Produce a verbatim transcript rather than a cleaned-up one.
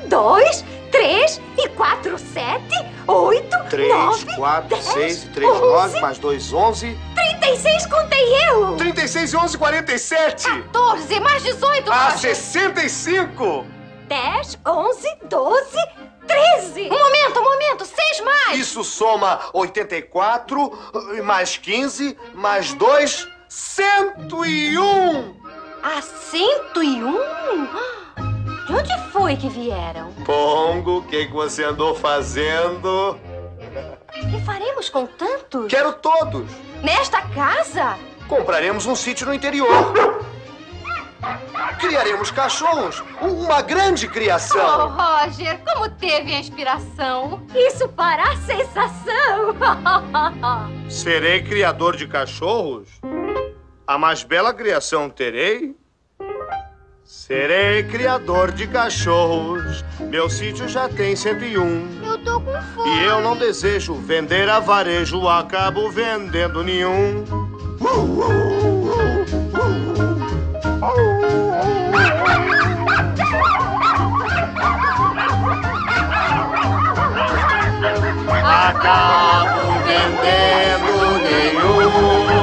dois, três e quatro, sete, oito, três, nove, quatro, dez, seis, três, onze, nove, mais dois, onze. trinta e seis, contei eu. trinta e seis e onze, quarenta e sete. quatorze, mais dezoito, Ah, Roger. sessenta e cinco. dez, onze, doze, treze. Um momento, um momento, seis mais. Isso soma oitenta e quatro, mais quinze, mais dois, cento e um. Ah, cento e um? De onde foi que vieram? Pongo, o que, que você andou fazendo? Que faremos com tantos? Quero todos. Nesta casa? Compraremos um sítio no interior. Criaremos cachorros. Uma grande Oh, criação. Roger, como teve a inspiração? Isso fará sensação. Serei criador de cachorros? A mais bela criação terei? Serei criador de cachorros. Meu sítio já tem cento e um. Eu tô com fome. E eu não desejo vender a varejo, acabo vendendo nenhum. Acabo vendendo nenhum.